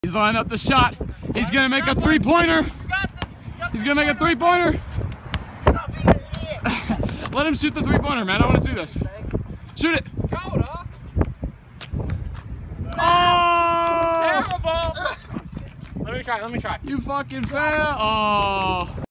He's lining up the shot. He's gonna make a three-pointer. He's gonna make a three-pointer. Let him shoot the three-pointer, man. I want to see this. Shoot it. Oh! Terrible. Let me try. You fucking fail. Oh.